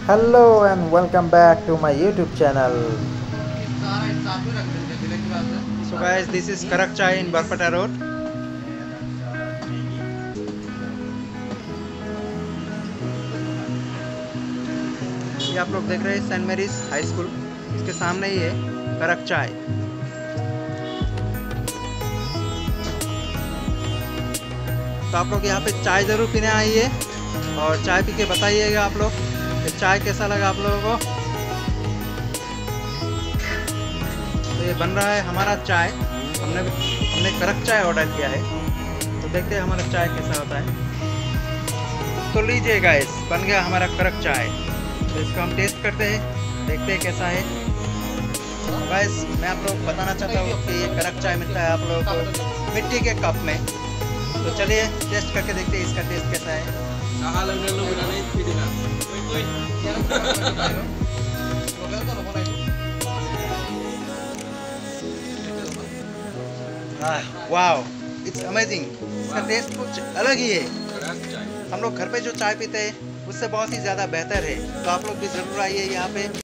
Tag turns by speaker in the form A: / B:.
A: Hello and welcome back to my YouTube channel.
B: So guys, this is Karak Chai in Barpata Road. ये आप लोग देख रहे हैं सेंट मेरीज हाई स्कूल, इसके सामने ही है करक चाय। तो आप लोग यहाँ पे चाय ज़रूर पीने आइए और चाय पी के बताइएगा आप लोग कि चाय कैसा लगा आप लोगों को। तो ये बन रहा है हमारा चाय, हमने करक चाय ऑर्डर किया है, तो देखते हैं हमारा चाय कैसा होता है। तो लीजिए गाइस, बन गया हमारा करक चाय। तो इसको हम टेस्ट करते हैं, देखते हैं कैसा है। गाइस मैं आप लोग बताना चाहता हूँ कि ये करक चाय मिलता है आप लोगों को मिट्टी के कप में। तो चलिए टेस्ट करके देखते हैं इसका टेस्ट कैसा है। Wow, it's amazing. इसका टेस्ट कुछ अलग ही है। हम लोग घर पे जो चाय पीते हैं उससे बहुत ही ज़्यादा बेहतर है। तो आप लोग भी ज़रूर आइए यहाँ पे।